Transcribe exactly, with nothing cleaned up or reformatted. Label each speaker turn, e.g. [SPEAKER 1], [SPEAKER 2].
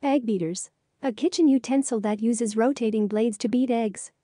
[SPEAKER 1] Egg beaters. A kitchen utensil that uses rotating blades to beat eggs.